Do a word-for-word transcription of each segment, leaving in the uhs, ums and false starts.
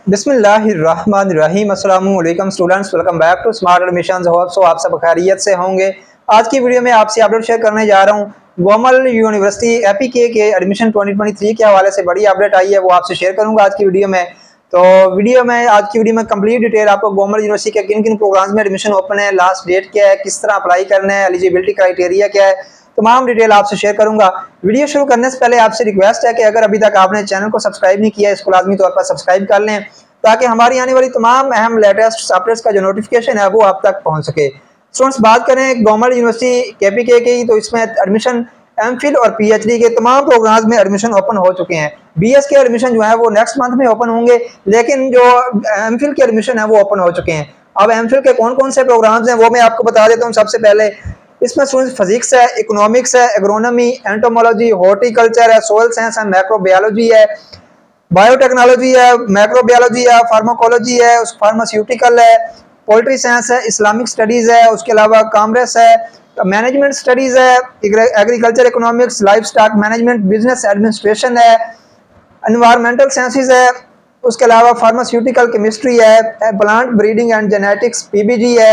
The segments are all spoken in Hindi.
बिस्मिल्लाहिर्रहमानिर्रहीम। अस्सलामु अलैकुम students, welcome back to smart admissions. Hope so आप सब खैरियत से होंगे। आज की वीडियो में आपसे अपडेट शेयर करने जा रहा हूँ गोमल यूनिवर्सिटी एपीके के एडमिशन दो हज़ार तेईस के हवाले से बड़ी अपडेट आई है, वो आपसे शेयर करूंगा आज की वीडियो में। तो वीडियो में आज की वीडियो में कंप्लीट डिटेल आपको गोमल यूनिवर्सिटी के किन किन प्रोग्राम्स में एडमिशन ओपन है, लास्ट डेट क्या है, किस तरह अप्लाई करना है, एलिजिबिलिटी क्राइटेरिया क्या है, तमाम डिटेल आपसे शेयर करूंगा। वीडियो शुरू करने से पहले आपसे रिक्वेस्ट है कि अगर अभी तक आपने चैनल को सब्सक्राइब नहीं किया है, इसको लाजमी तौर पर सब्सक्राइब कर लें ताकि हमारी आने वाली तमाम अहम लेटेस्ट अपडेट्स का जो नोटिफिकेशन है वो आप तक पहुंच सके। स्टूडेंट्स, बात करें गोमल यूनिवर्सिटी केपीके की, तो इसमें एडमिशन एमफिल और पीएचडी के तमाम प्रोग्राम्स में एडमिशन ओपन हो चुके हैं। बीएस के एडमिशन जो है वो नेक्स्ट मंथ में ओपन होंगे, लेकिन जो एमफिल के एडमिशन है वो ओपन हो चुके हैं। अब एमफिल के कौन कौन से प्रोग्राम्स हैं वो मैं आपको बता देता हूँ। सबसे पहले इसमें स्टूडेंट्स फिजिक्स है, इकोनॉमिक्स है, एग्रोनॉमी, एंटोमोलॉजी, हॉर्टिकल्चर है, सोयल साइंस है, माइक्रोबायोलॉजी है, बायोटेक्नोलॉजी है, माइक्रोबायोलॉजी है, फार्माकोलॉजी है, उस फार्मास्यूटिकल है, पोल्ट्री साइंस है, इस्लामिक स्टडीज है, उसके अलावा कॉमर्स है, मैनेजमेंट स्टडीज है, agriculture economics, life stock management, business administration है, एनवायरमेंटल साइंसेज है, उसके अलावा फार्मास्यूटिकल केमिस्ट्री है, plant breeding and genetics PBG है,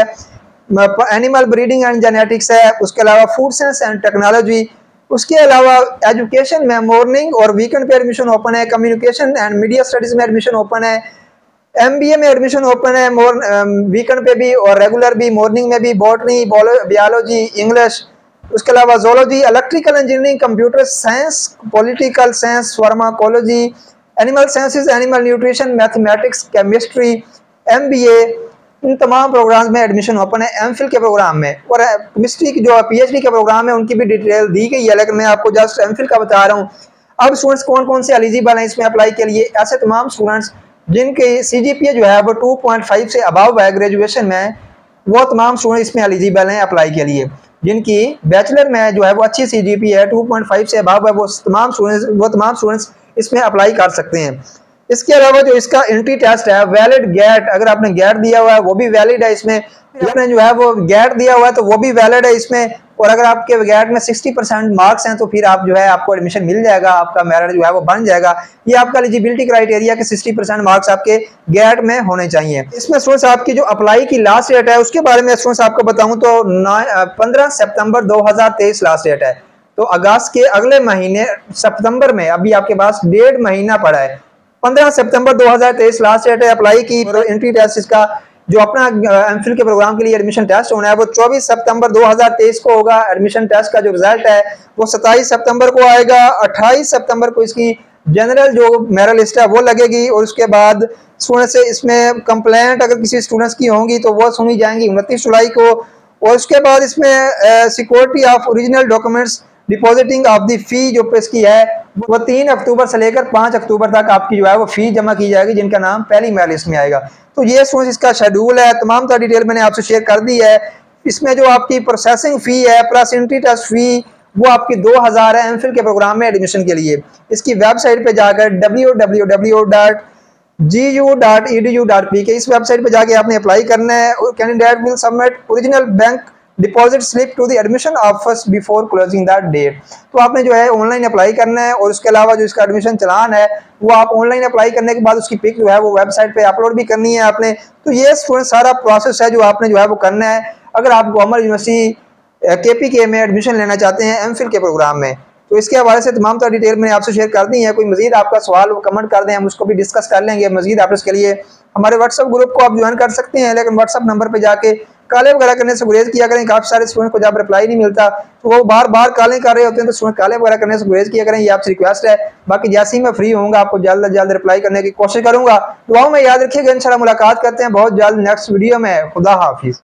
एनिमल ब्रीडिंग एंड जेनेटिक्स है, उसके अलावा फूड साइंस एंड टेक्नोलॉजी। उसके अलावा एजुकेशन में मॉर्निंग और वीकेंड पे एडमिशन ओपन है, कम्युनिकेशन एंड मीडिया स्टडीज में एडमिशन ओपन है, एमबीए में एडमिशन ओपन है, मोर वीकेंड पे भी और रेगुलर भी, मॉर्निंग में भी बॉटनी, बायोलॉजी, इंग्लिश, उसके अलावा zoology, electrical engineering, computer science, political science, pharmacology, animal sciences, animal nutrition, mathematics, chemistry, MBA, इन तमाम प्रोग्राम्स में एडमिशन ओपन है एमफिल के प्रोग्राम में। और केमिस्ट्री की जो पीएचडी के प्रोग्राम है उनकी भी डिटेल दी गई है, लेकिन मैं आपको जस्ट एमफिल का बता रहा हूँ। अब स्टूडेंट्स कौन कौन से एलिजिबल हैं इसमें अप्लाई के लिए? ऐसे तमाम स्टूडेंट्स जिनके सीजीपीए जो है वो टू पॉइंट फाइव से अबव है ग्रेजुएशन में, वो तमाम स्टूडेंट इसमें एलिजिबल हैं अप्लाई के लिए। जिनकी बैचलर में जो है वो अच्छी सीजीपीए है, टू पॉइंट फाइव से अबव है, वो तमाम स्टूडेंट्स वो तमाम स्टूडेंट्स इसमें अप्लाई कर सकते हैं। इसके अलावा जो इसका एंट्री टेस्ट है, वैलिड गेट, अगर आपने गेट दिया हुआ है वो भी वैलिड है इसमें, आपने जो है वो गेट दिया हुआ है तो वो भी वैलिड है इसमें। और अगर आपके गेट में साठ परसेंट मार्क्स हैं तो फिर आप जो है आपको एडमिशन मिल जाएगा, आपका मेरिट जो है वो बन जाएगा। ये आपका एलिजिबिलिटी क्राइटेरिया के साठ परसेंट मार्क्स आपके गेट में होने चाहिए। इसमें स्टूडेंट्स आपकी जो अप्लाई की लास्ट डेट है उसके बारे में स्टूडेंट्स आपको बताऊं तो पंद्रह सितंबर दो हजार तेईस लास्ट डेट है। तो अगस्त के अगले महीने सितंबर में अभी आपके पास डेढ़ महीना पड़ा है। पंद्रह सितंबर दो हजार तेईस लास्ट डेट है अप्लाई की। एंट्री टेस्ट इसका जो अपना एमफिल के प्रोग्राम के लिए एडमिशन टेस्ट होना है वो चौबीस सितंबर दो हजार तेईस को होगा। एडमिशन टेस्ट का जो रिजल्ट है वो सत्ताईस सितंबर को आएगा। अट्ठाईस सितंबर को इसकी जनरल जो मेरिट लिस्ट है वो लगेगी और उसके बाद स्टूडेंट से इसमें कंप्लेंट अगर किसी स्टूडेंट्स की होंगी तो वो सुनी जाएंगी उनतीस जुलाई को। और उसके बाद इसमें security of original documents depositing of the fee जो इसकी है वो तीन अक्टूबर से लेकर पाँच अक्टूबर तक आपकी जो है वो फी जमा की जाएगी, जिनका नाम पहली मेरिट लिस्ट में आएगा। तो ये स्टूडेंट्स इसका शेड्यूल है, तमाम तरह डिटेल मैंने आपसे शेयर कर दी है। इसमें जो आपकी प्रोसेसिंग फी है प्लस एंट्री टेस्ट फी वो आपकी दो हजार है एमफिल के प्रोग्राम में एडमिशन के लिए। इसकी वेबसाइट पे जाकर W W W dot G U dot E D U dot P K इस वेबसाइट पे जाके आपने अप्लाई करना है। और candidate will submit original bank deposit slip to the admission office before closing that date. तो आपने जो है ऑनलाइन अप्लाई करना है और उसके अलावा जो इसका एडमिशन चलान है वो आप ऑनलाइन अप्लाई करने के बाद उसकी पिक जो है वो वेबसाइट पे अपलोड भी करनी है आपने। तो ये स्टूडेंट सारा प्रोसेस है जो आपने जो है वो करना है अगर आप गोमल यूनिवर्सिटी केपीके में एडमिशन लेना चाहते हैं एमफिल के प्रोग्राम में। तो इसके हवाले से तमाम तरह डिटेल मैंने आपसे शेयर कर दी है। कोई मजीद आपका सवाल वो कमेंट कर दें, हम उसको भी डिस्कस कर लेंगे। मजीद आप इसके लिए हमारे व्हाट्सएप ग्रुप को आप ज्वाइन कर सकते हैं, लेकिन व्हाट्सएप नंबर पे जाके काले वगैरह करने से गुरेज किया करें। काफी सारे स्टूडेंट को जब रिप्लाई नहीं मिलता तो वो बार बार कालें कर रहे होते हैं, तो स्टूडेंट काले वगैरह करने से गुरेज किया करें, ये आपसे रिक्वेस्ट है। बाकी जैसे ही मैं फ्री होऊंगा आपको जल्द जल्द रिप्लाई करने की कोशिश करूंगा। दुआओं में याद रखिएगा, इंशाल्लाह मुलाकात करते हैं बहुत जल्द नेक्स्ट वीडियो में। खुदा हाफिज।